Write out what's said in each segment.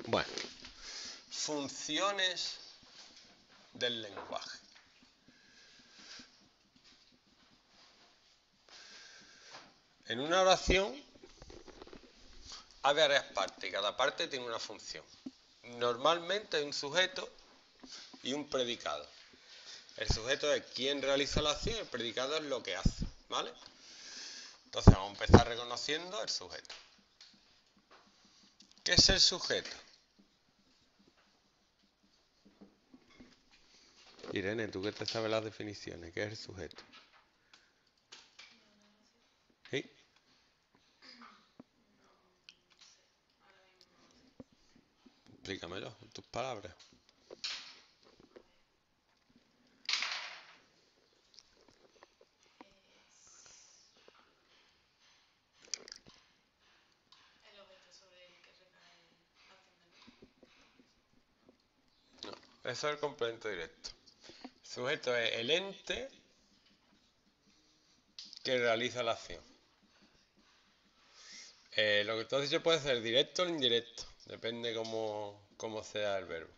Bueno, funciones del lenguaje. En una oración hay varias partes y cada parte tiene una función. Normalmente hay un sujeto y un predicado. El sujeto es quien realiza la acción, el predicado es lo que hace, ¿vale? Entonces vamos a empezar reconociendo el sujeto. ¿Qué es el sujeto? Irene, tú que te sabes las definiciones, ¿qué es el sujeto? ¿Sí? Explícamelo en tus palabras. No, eso es el complemento directo. El sujeto es el ente que realiza la acción. Lo que tú has dicho puede ser directo o indirecto, depende cómo sea el verbo.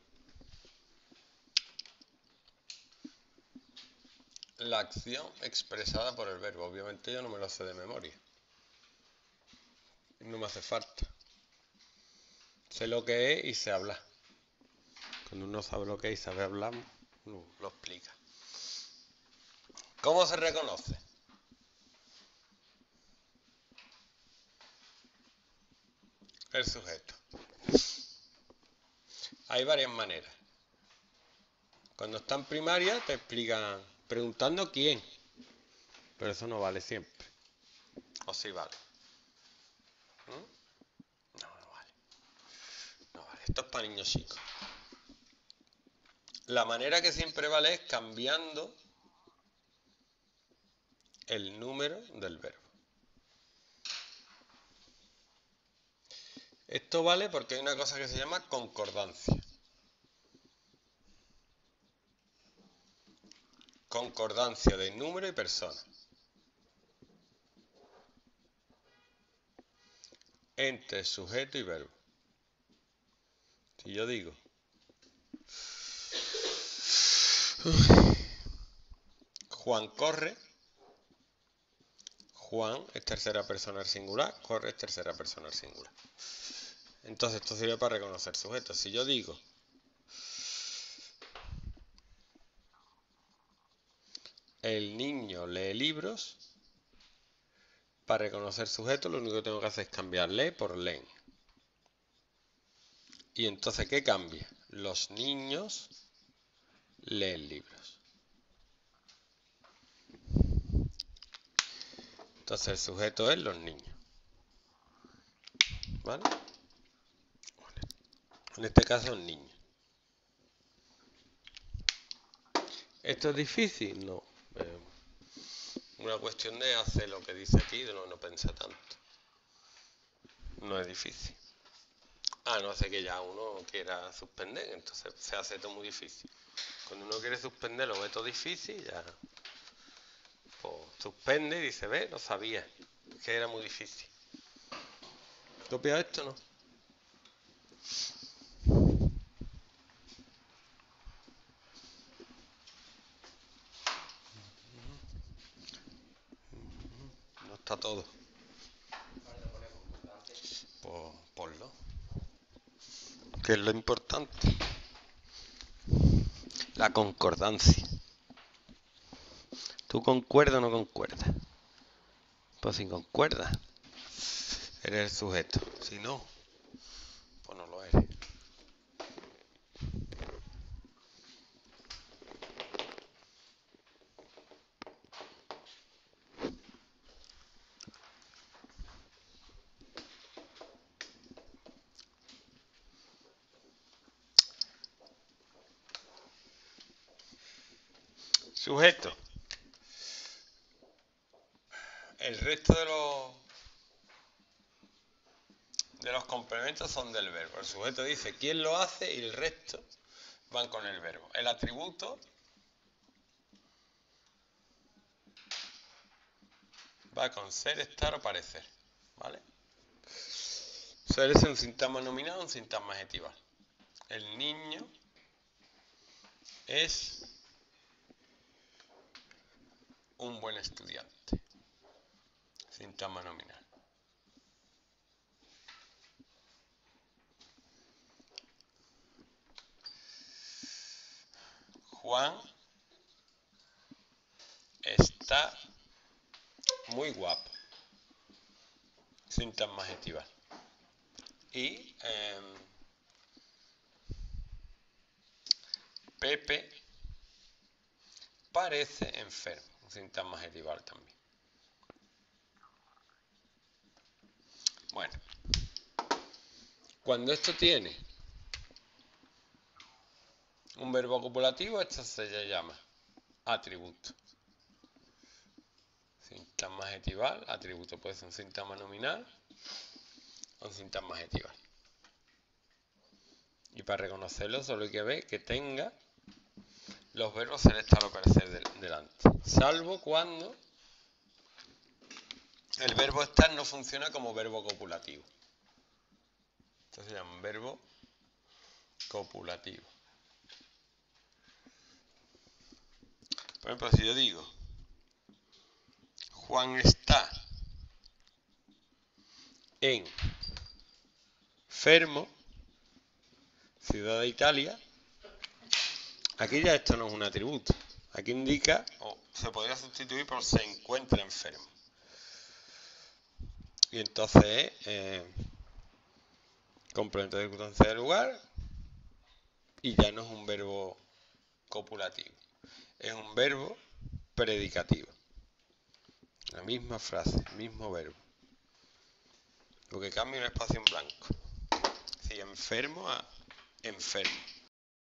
La acción expresada por el verbo, obviamente yo no me lo sé de memoria. No me hace falta. Sé lo que es y sé hablar. Cuando uno sabe lo que es y sabe hablar, uno lo explica. ¿Cómo se reconoce? El sujeto. Hay varias maneras. Cuando está en primaria te explican preguntando quién, pero eso no vale siempre. ¿O sí vale? No vale. No vale. Esto es para niños chicos. La manera que siempre vale es cambiando el número del verbo. Esto vale porque hay una cosa que se llama concordancia. Concordancia de número y persona. Entre sujeto y verbo. Si yo digo Juan corre, Juan es tercera persona al singular, corre es tercera persona al singular. Entonces esto sirve para reconocer sujetos. Si yo digo el niño lee libros, para reconocer sujetos lo único que tengo que hacer es cambiar lee por leen. Y entonces, ¿qué cambia? Los niños leen libros. Entonces el sujeto es los niños. ¿Vale? En este caso un niño. ¿Esto es difícil? No. Una cuestión de hacer lo que dice aquí, de no pensar tanto. No es difícil. No hace que ya uno quiera suspender, entonces se hace todo muy difícil. Cuando uno quiere suspender lo ve todo difícil, ya pues, suspende y dice, ve, no sabía, que era muy difícil. ¿Copia esto no? No está todo. Pues ponlo. Que es lo importante. La concordancia. ¿Tú concuerdas o no concuerdas? Pues si concuerdas, eres el sujeto. Si no, pues no lo eres. Sujeto. El resto de los complementos son del verbo. El sujeto dice quién lo hace y el resto van con el verbo. El atributo va con ser, estar o parecer. ¿Vale? Suele ser un sintagma nominal o un sintagma adjetival. El niño es un buen estudiante. Sintagma nominal. Juan está muy guapo. Sintagma adjetival. Y Pepe parece enfermo. Un sintagma adjetival también. Bueno, cuando esto tiene un verbo copulativo, esto se llama atributo. Sintagma adjetival, atributo puede ser un sintagma nominal o un sintagma adjetival. Y para reconocerlo solo hay que ver que tenga los verbos ser, estar o parecer delante. Salvo cuando el verbo estar no funciona como verbo copulativo. Entonces se llama un verbo copulativo. Por ejemplo, si yo digo Juan está enfermo, ciudad de Italia, aquí ya esto no es un atributo. Aquí indica, o se podría sustituir por se encuentra enfermo. Y entonces complemento de circunstancia del lugar y ya no es un verbo copulativo. Es un verbo predicativo. La misma frase, el mismo verbo. Lo que cambia es un espacio en blanco. Si enfermo a enfermo.